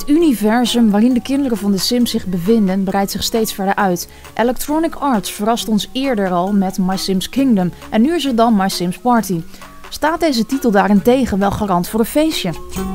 Het universum waarin de kinderen van de Sims zich bevinden breidt zich steeds verder uit. Electronic Arts verrast ons eerder al met My Sims Kingdom en nu is er dan My Sims Party. Staat deze titel daarentegen wel garant voor een feestje?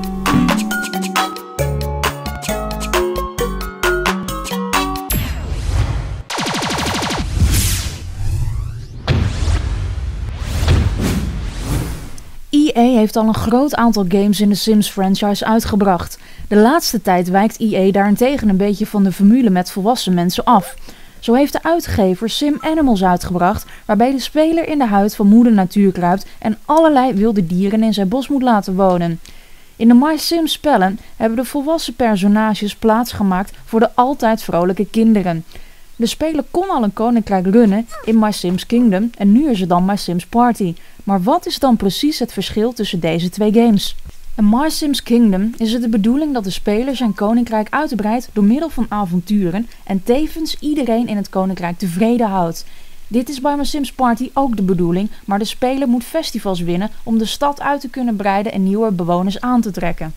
EA heeft al een groot aantal games in de Sims franchise uitgebracht. De laatste tijd wijkt EA daarentegen een beetje van de formule met volwassen mensen af. Zo heeft de uitgever Sim Animals uitgebracht, waarbij de speler in de huid van moeder natuur kruipt en allerlei wilde dieren in zijn bos moet laten wonen. In de My Sims spellen hebben de volwassen personages plaatsgemaakt voor de altijd vrolijke kinderen. De speler kon al een koninkrijk runnen in My Sims Kingdom en nu is er dan My Sims Party. Maar wat is dan precies het verschil tussen deze twee games? In My Sims Kingdom is het de bedoeling dat de speler zijn koninkrijk uitbreidt door middel van avonturen en tevens iedereen in het koninkrijk tevreden houdt. Dit is bij My Sims Party ook de bedoeling, maar de speler moet festivals winnen om de stad uit te kunnen breiden en nieuwe bewoners aan te trekken.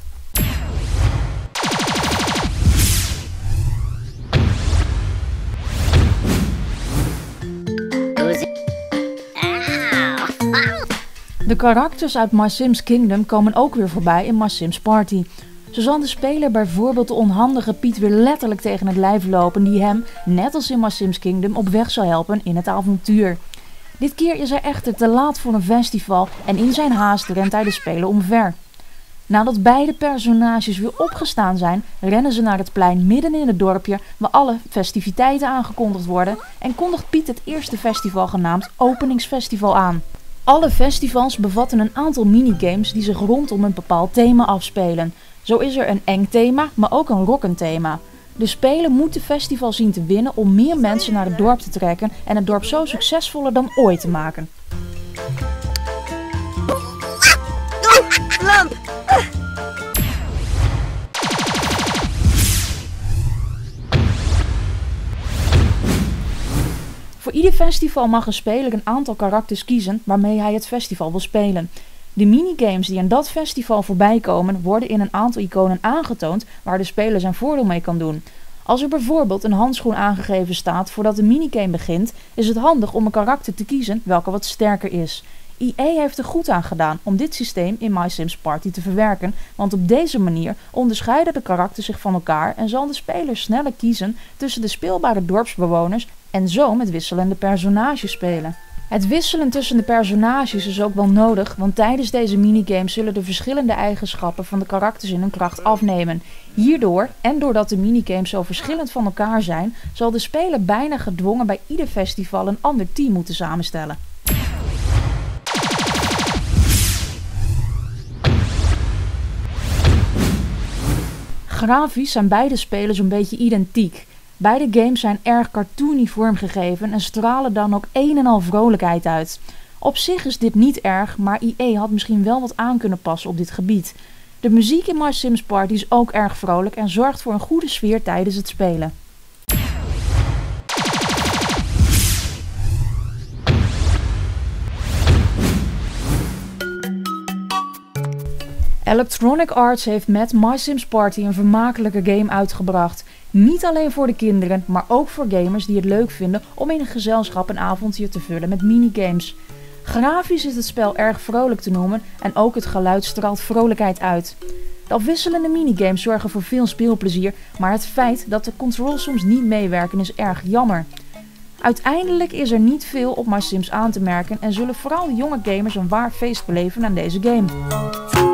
De karakters uit My Sims Kingdom komen ook weer voorbij in My Sims Party. Zo zal de speler bijvoorbeeld de onhandige Piet weer letterlijk tegen het lijf lopen die hem, net als in My Sims Kingdom, op weg zal helpen in het avontuur. Dit keer is hij echter te laat voor een festival en in zijn haast rent hij de speler omver. Nadat beide personages weer opgestaan zijn, rennen ze naar het plein midden in het dorpje waar alle festiviteiten aangekondigd worden en kondigt Piet het eerste festival genaamd Openingsfestival aan. Alle festivals bevatten een aantal minigames die zich rondom een bepaald thema afspelen. Zo is er een eng thema, maar ook een rockend thema. De speler moet de festival zien te winnen om meer mensen naar het dorp te trekken en het dorp zo succesvoller dan ooit te maken. Voor ieder festival mag een speler een aantal karakters kiezen waarmee hij het festival wil spelen. De minigames die aan dat festival voorbij komen worden in een aantal iconen aangetoond waar de speler zijn voordeel mee kan doen. Als er bijvoorbeeld een handschoen aangegeven staat voordat de minigame begint, is het handig om een karakter te kiezen welke wat sterker is. EA heeft er goed aan gedaan om dit systeem in My Sims Party te verwerken, want op deze manier onderscheiden de karakters zich van elkaar en zal de speler sneller kiezen tussen de speelbare dorpsbewoners en zo met wisselende personages spelen. Het wisselen tussen de personages is ook wel nodig, want tijdens deze minigames zullen de verschillende eigenschappen van de karakters in hun kracht afnemen. Hierdoor, en doordat de minigames zo verschillend van elkaar zijn, zal de speler bijna gedwongen bij ieder festival een ander team moeten samenstellen. Grafisch zijn beide spelers een beetje identiek. Beide games zijn erg cartoony vormgegeven en stralen dan ook een en al vrolijkheid uit. Op zich is dit niet erg, maar EA had misschien wel wat aan kunnen passen op dit gebied. De muziek in My Sims Party is ook erg vrolijk en zorgt voor een goede sfeer tijdens het spelen. Electronic Arts heeft met My Sims Party een vermakelijke game uitgebracht. Niet alleen voor de kinderen, maar ook voor gamers die het leuk vinden om in een gezelschap een avontuur te vullen met minigames. Grafisch is het spel erg vrolijk te noemen en ook het geluid straalt vrolijkheid uit. De afwisselende minigames zorgen voor veel speelplezier, maar het feit dat de controls soms niet meewerken is erg jammer. Uiteindelijk is er niet veel op My Sims aan te merken en zullen vooral de jonge gamers een waar feest beleven aan deze game.